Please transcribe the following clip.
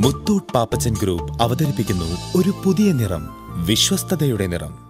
Muthoot Pappachan group അവതരിപ്പിക്കുന്നു ഒരു പുതിയ നിറം, വിശ്വസ്തതയുടെ നിറം.